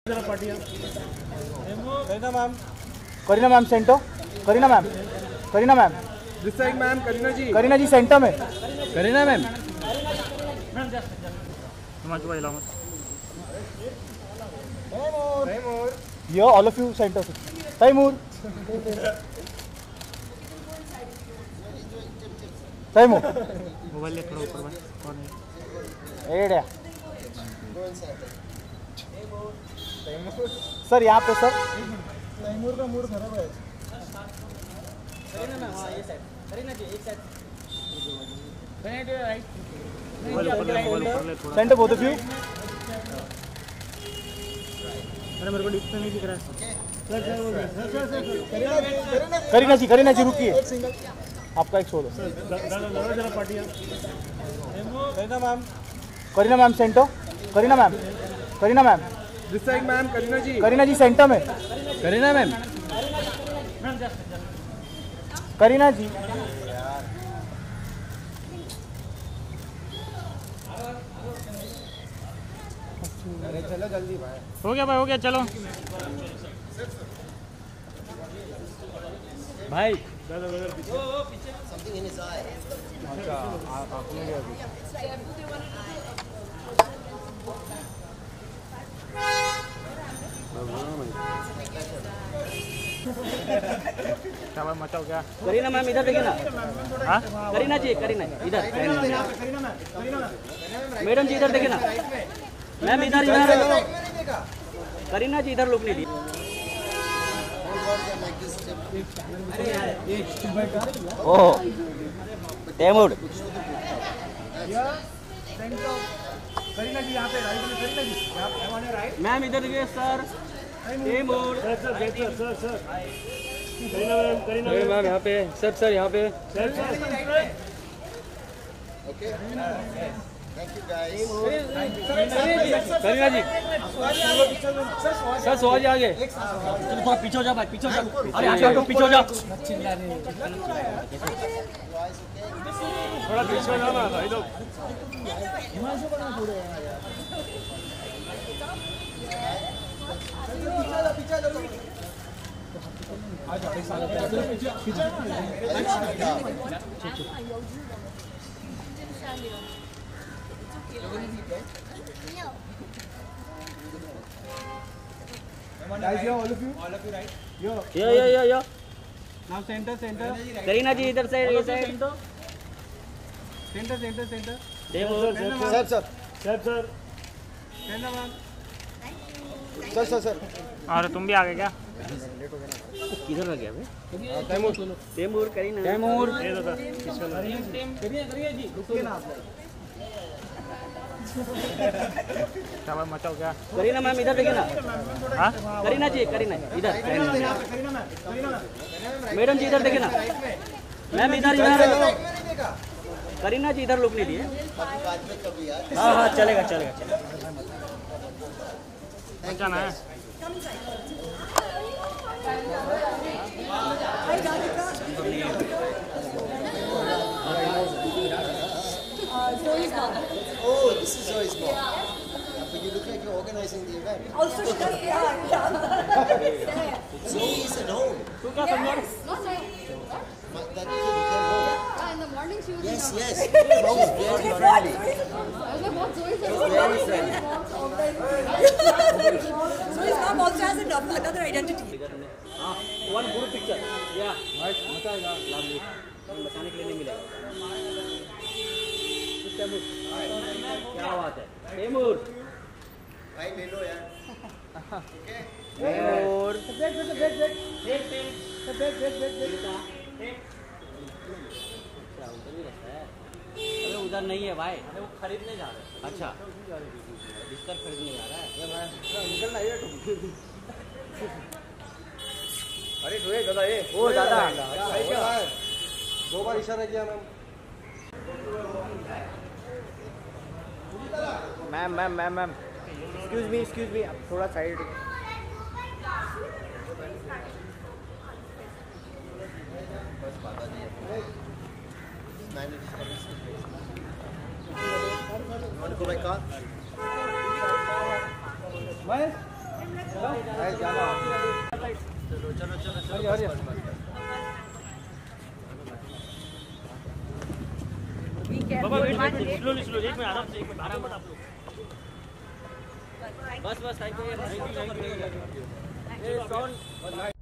Kareena ma'am, Kareena ma'am centre, Kareena ma'am, Kareena ma'am, this side ma'am, Kareena ji centre में, Kareena ma'am. ये all of you centre से Taimur, Taimur mobile ले थोड़ा ऊपर कौन है एड़े सर यहाँ पे सर तैमूर का मूड खराब है। करीना मैम, हाँ ये साइड, करीना जी एक side, Kareena ji right, mobile ऊपर ले थोड़ा। Centre both of you. अरे मेरे को डिस्प्ले नहीं दिख रहा है। करीना जी रुकिए, आपका एक शो दो। Kareena ma'am, Kareena ma'am centre, Kareena ma'am, Kareena ma'am, this side ma'am, Kareena ji centre में, करीना मैम। करीना जी अरे चलो जल्दी भाई। हो गया भाई, हो गया, चलो भाई। क्या भाई मचा हो गया? करीना मैम इधर देखिए ना, हाँ करीना जी, करीना इधर, मैडम जी इधर देखिए ना, मैम इधर इधर, करीना जी इधर लुक नहीं दी। ओह तैमूर, करीना जी यहाँ पे राइट में, करीना जी यहाँ पे राइट। मैम इधर देखिए सर, तैमूर, करीना मैम यहाँ पे, सर यहाँ पे। Okay, thank you guys. Kareena ji sir सवाल आगे। चलो थोड़ा पीछे हो जा भाई, पीछे हो जा, अरे आगे हटो, पीछे हो जा। थोड़ा पीछे हो जाना भाई लोग। Guys, here, all of you right. Yo. Now center. Kareena जी इधर से, ये side, Center. Taimur, sir. Kareena ma'am. Sir. अरे तुम भी आ गए क्या? किधर रह गया बे? तैमूर, करीना, तैमूर क्या भाई मचा हो गया? करीना मैम इधर देखिए ना, हाँ करीना जी इधर, मैडम जी इधर देखिए ना, मैम इधर, करीना जी इधर लुक नहीं दिए। हाँ चलेगा। जाना है। Oh, this is Zoe's mom. But you look like you're organizing the event. Also, she does, yeah. Zoe is at home. Not That kid came home. in the morning she was Yes. in She's very friendly. I was like, what Zoe's Very friendly. Zoe's mom also has another identity. हाँ, one good picture, या मचाएगा, lovely, बचाने के लिए नहीं मिलेगा। क्या बात है तैमूर, भाई ले लो यार. Okay. तैमूर, अरे उधर नहीं है भाई, अरे वो खरीदने जा रहे हैं। अच्छा, बिस्तर खरीदने जा रहा है। निकलना है तुम। अरे जो है दादा ये। ओ दादा, दो बार इशारा किया मैम। एक्सक्यूज मी आप थोड़ा side. Want to go by car? Why? We can. बाबा वेट स्लोली स्लोली एक मिनट आराम से आप लोग बस थैंक यू